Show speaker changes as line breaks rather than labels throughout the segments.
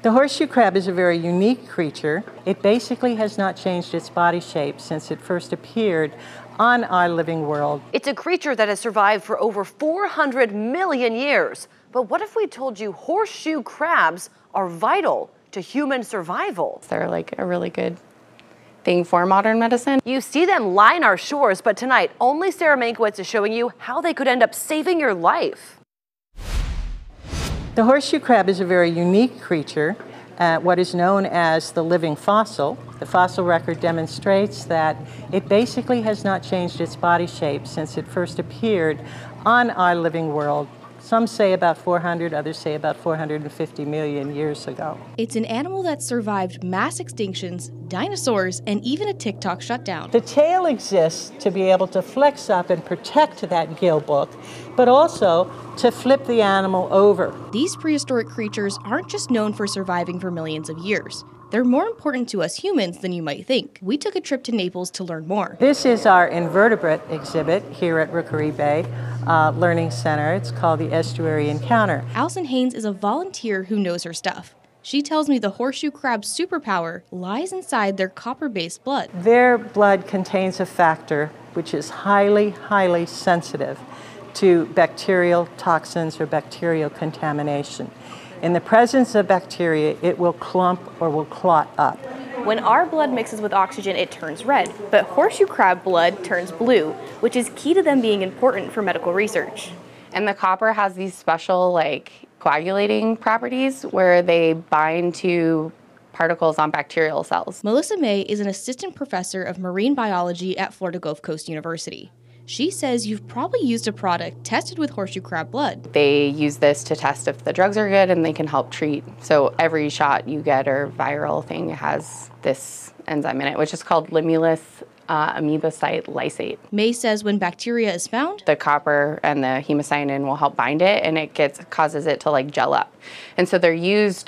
The horseshoe crab is a very unique creature. It basically has not changed its body shape since it first appeared on our living world.
It's a creature that has survived for over 400 million years. But what if we told you horseshoe crabs are vital to human survival?
They're like a really good thing for modern medicine.
You see them line our shores, but tonight, only Sarah Mankiewicz is showing you how they could end up saving your life.
The horseshoe crab is a very unique creature, what is known as the living fossil. The fossil record demonstrates that it basically has not changed its body shape since it first appeared on our living world. Some say about 400, others say about 450 million years ago.
It's an animal that survived mass extinctions, dinosaurs, and even a TikTok shutdown.
The tail exists to be able to flex up and protect that gill book, but also to flip the animal over.
These prehistoric creatures aren't just known for surviving for millions of years. They're more important to us humans than you might think. We took a trip to Naples to learn more.
This is our invertebrate exhibit here at Rookery Bay Learning Center. It's called the Estuary Encounter.
Allison Haynes is a volunteer who knows her stuff. She tells me the horseshoe crab's superpower lies inside their copper-based blood.
Their blood contains a factor which is highly, highly sensitive to bacterial toxins or bacterial contamination. In the presence of bacteria, it will clump or will clot up.
When our blood mixes with oxygen, it turns red, but horseshoe crab blood turns blue, which is key to them being important for medical research.
And the copper has these special coagulating properties where they bind to particles on bacterial cells.
Melissa May is an assistant professor of marine biology at Florida Gulf Coast University. She says you've probably used a product tested with horseshoe crab blood.
They use this to test if the drugs are good and they can help treat. So every shot you get or viral thing has this enzyme in it, which is called Limulus amoebocyte lysate.
May says when bacteria is found,
the copper and the hemocyanin will help bind it, and it causes it to gel up. And so they're used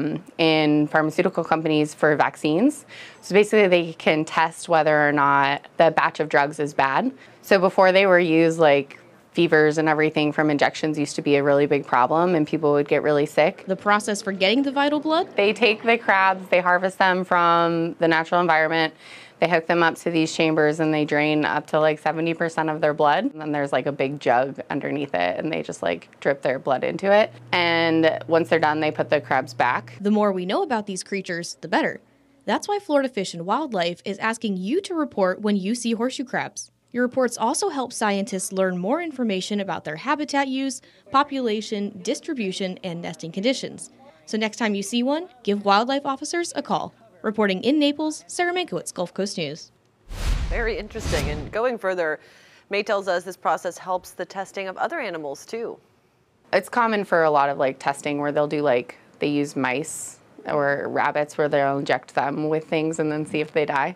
in pharmaceutical companies for vaccines. So basically they can test whether or not the batch of drugs is bad. So before they were used, fevers and everything from injections used to be a really big problem and people would get really sick.
The process for getting the vital blood?
They take the crabs, they harvest them from the natural environment, they hook them up to these chambers and they drain up to 70% of their blood. And then there's a big jug underneath it and they just drip their blood into it. And once they're done, they put the crabs back.
The more we know about these creatures, the better. That's why Florida Fish and Wildlife is asking you to report when you see horseshoe crabs. Your reports also help scientists learn more information about their habitat use, population, distribution, and nesting conditions. So next time you see one, give wildlife officers a call. Reporting in Naples, Sarah Mankiewicz, Gulf Coast News.
Very interesting. And going further, May tells us this process helps the testing of other animals too.
It's common for a lot of testing where they'll do they use mice or rabbits where they'll inject them with things and then see if they die.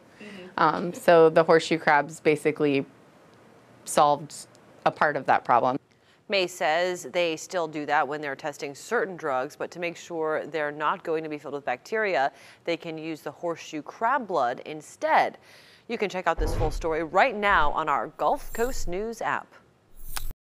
So the horseshoe crabs basically solved a part of that problem.
May says they still do that when they're testing certain drugs, but to make sure they're not going to be filled with bacteria, they can use the horseshoe crab blood instead. You can check out this full story right now on our Gulf Coast News app.